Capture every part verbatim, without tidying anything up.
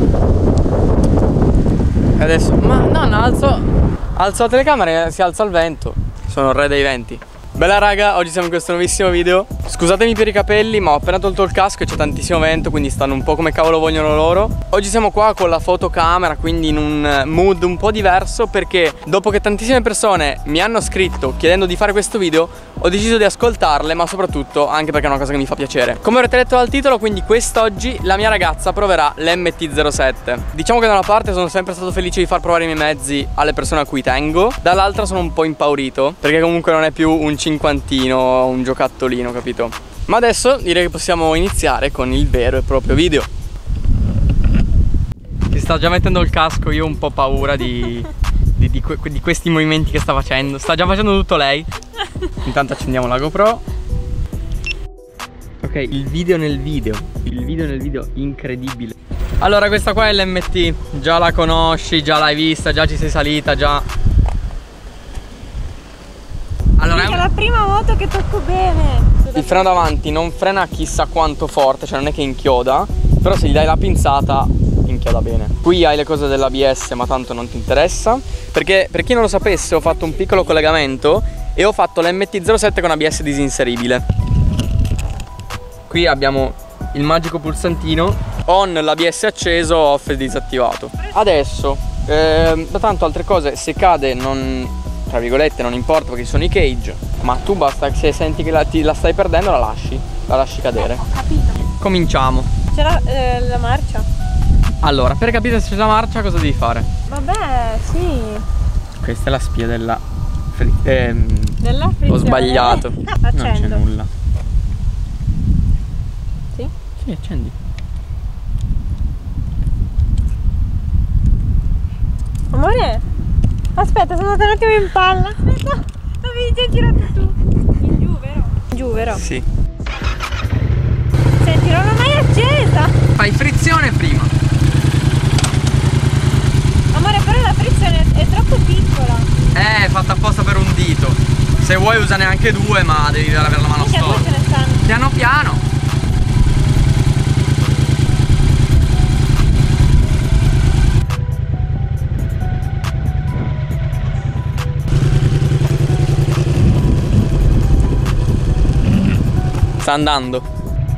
E adesso, ma no, no, alzo, alzo la telecamera e si alza il vento. Sono il re dei venti. Bella raga, oggi siamo in questo nuovissimo video. Scusatemi per i capelli, ma ho appena tolto il casco e c'è tantissimo vento, quindi stanno un po' come cavolo vogliono loro. Oggi siamo qua con la fotocamera, quindi in un mood un po' diverso, perché dopo che tantissime persone mi hanno scritto chiedendo di fare questo video, ho deciso di ascoltarle, ma soprattutto anche perché è una cosa che mi fa piacere. Come avrete letto dal titolo, quindi quest'oggi la mia ragazza proverà l'M T zero sette. Diciamo che da una parte sono sempre stato felice di far provare i miei mezzi alle persone a cui tengo, dall'altra sono un po' impaurito, perché comunque non è più un cinquantino, un giocattolino, capito? Ma adesso direi che possiamo iniziare con il vero e proprio video. Si sta già mettendo il casco, io ho un po' paura di, di, di, que, di questi movimenti che sta facendo. Sta già facendo tutto lei. Intanto accendiamo la GoPro. Ok, il video nel video. Il video nel video, incredibile. Allora, questa qua è l'M T. Già la conosci, già l'hai vista, già ci sei salita, già. Allora, è, un... è la prima moto che tocco bene. Il freno davanti non frena chissà quanto forte, cioè non è che inchioda, però se gli dai la pinzata inchioda bene. Qui hai le cose dell'A B S, ma tanto non ti interessa, perché per chi non lo sapesse ho fatto un piccolo collegamento e ho fatto l'M T zero sette con A B S disinseribile. Qui abbiamo il magico pulsantino, on l'A B S acceso, off e disattivato. Adesso, eh, da tanto altre cose, se cade non, tra virgolette, non importa perché ci sono i cage, ma tu basta che se senti che la, ti, la stai perdendo la lasci, la lasci cadere. Eh, ho capito. Cominciamo. C'è la, eh, la marcia. Allora, per capire se c'è la marcia cosa devi fare? Vabbè, sì. Questa è la spia della fri ehm, Della frizione. Ho sbagliato. Ah, non c'è nulla. Sì? Sì, accendi. Amore, aspetta, sono andato un attimo in palla. Aspetta, avevi già girato tu. In giù, vero? In giù, vero? Sì. Senti, non l'ho mai accesa. Fai frizione prima. Amore, però la frizione è troppo piccola. Eh, è fatta apposta per un dito. Se vuoi usane anche due, ma devi avere la mano Minchia, due storta. ce ne stanno. Piano piano. Sta andando.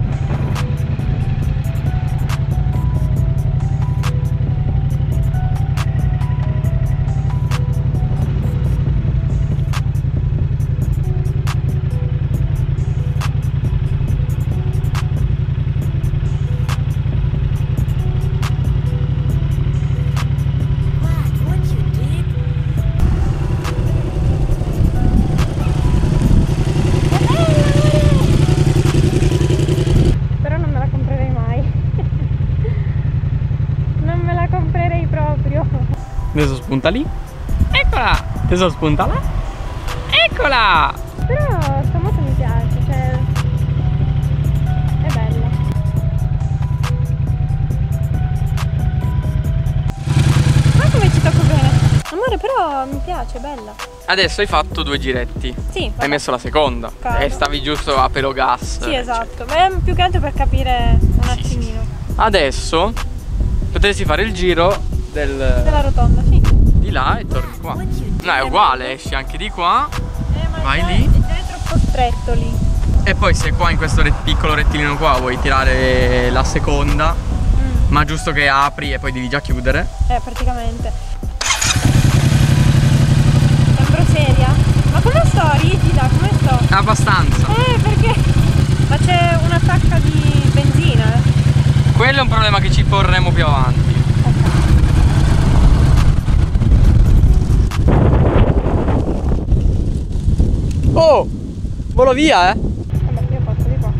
Adesso spunta lì. Eccola. Adesso spunta là. Eccola. Però sta moto mi piace, cioè è bella. Ma come ci tocco bene. Amore, però mi piace, è bella. Adesso hai fatto due giretti. Sì, vabbè. Hai messo la seconda. Cavolo. E stavi giusto a pelo gas. Sì, esatto. Ma è più che altro per capire un Sì, attimino. sì. Adesso potresti fare il giro del... della rotonda, sì. Di là e torni qua. No, è uguale, esci anche di qua. Eh, ma vai già, lì. già è troppo stretto lì. E poi se qua in questo ret piccolo rettilineo qua vuoi tirare la seconda, Mm. ma giusto che apri e poi devi già chiudere. Eh, praticamente. Sembro seria? Ma come sto? Rigida? Come sto? Abbastanza. Eh, perché? Ma c'è una tacca di benzina, eh. Quello è un problema che ci porremo più avanti. Oh! Volo via, eh! Vabbè, io posso di qua.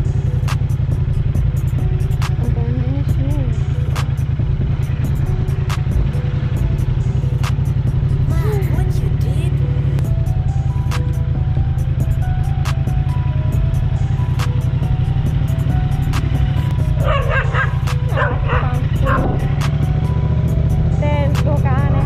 Del tuo cane.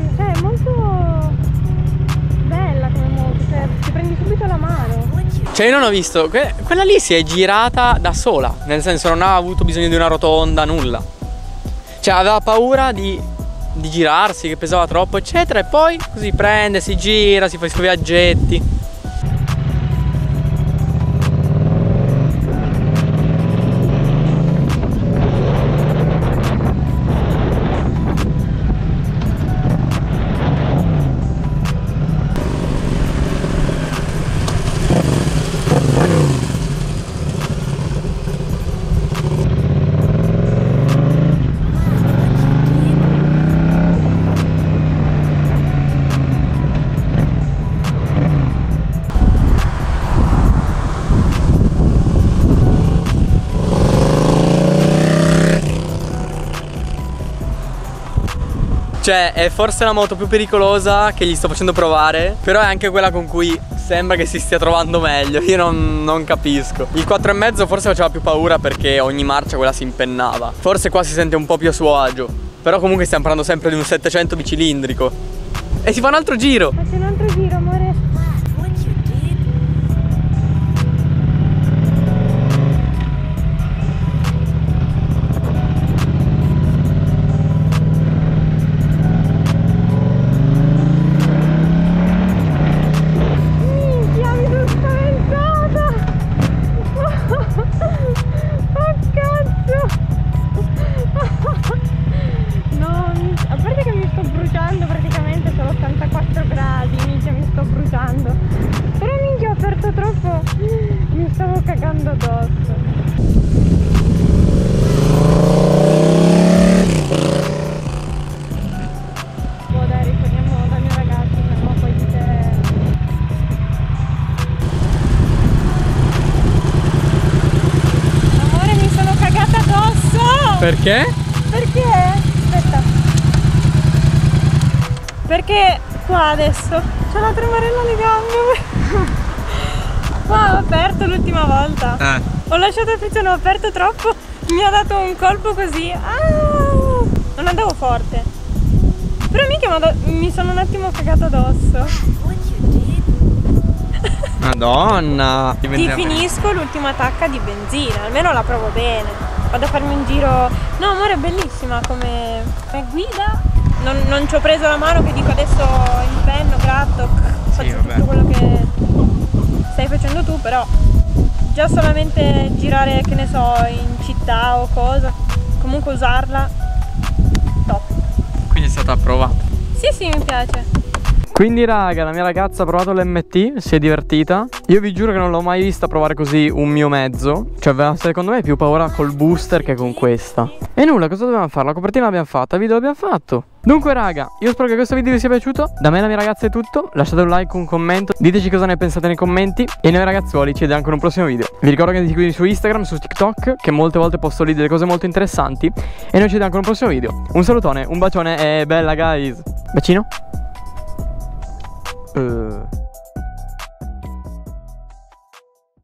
cioè, è molto bella come moto, cioè ti prendi subito la mano. Cioè io non ho visto, que quella lì si è girata da sola, nel senso non ha avuto bisogno di una rotonda, nulla. Cioè aveva paura di, di girarsi, che pesava troppo eccetera, e poi così prende, si gira, si fa i suoi viaggetti. Cioè è forse la moto più pericolosa che gli sto facendo provare, però è anche quella con cui sembra che si stia trovando meglio. Io non, non capisco. Il quattro e mezzo forse faceva più paura perché ogni marcia quella si impennava. Forse qua si sente un po' più a suo agio, però comunque stiamo parlando sempre di un settecento bicilindrico. E si fa un altro giro. Faccio un altro giro, amore. Mi stavo cagando addosso. Oh dai, riponiamo dal mio ragazzo, se no poi dite... Amore, mi sono cagata addosso! Perché? Perché? Aspetta. Perché qua adesso c'è la tremarella alle gambe. Qua ho aperto l'ultima volta. Eh. Ho lasciato il frizione, ho aperto troppo. Mi ha dato un colpo così. Ah! Non andavo forte. Però mica mi sono un attimo cagato addosso. Madonna. Ti finisco l'ultima tacca di benzina. Almeno la provo bene. Vado a farmi un giro. No amore, è bellissima come, come guida. Non, non ci ho preso la mano che dico adesso impenno, gratto, faccio sì, tutto quello che stai facendo tu, però già solamente girare, che ne so, in città o cosa, comunque usarla, top. Quindi è stata approvata. Sì sì, mi piace. Quindi raga, la mia ragazza ha provato l'M T, si è divertita. Io vi giuro che non l'ho mai vista provare così un mio mezzo. Cioè aveva secondo me più paura col booster che con questa. E nulla, cosa dovevamo fare? La copertina l'abbiamo fatta, il video l'abbiamo fatto. Dunque raga, io spero che questo video vi sia piaciuto. Da me e la mia ragazza è tutto. Lasciate un like, un commento, diteci cosa ne pensate nei commenti. E noi ragazzuoli ci vediamo con un prossimo video. Vi ricordo che mi seguite su Instagram, su TikTok, che molte volte posto lì delle cose molto interessanti. E noi ci vediamo con un prossimo video. Un salutone, un bacione e bella guys. Bacino. Uh.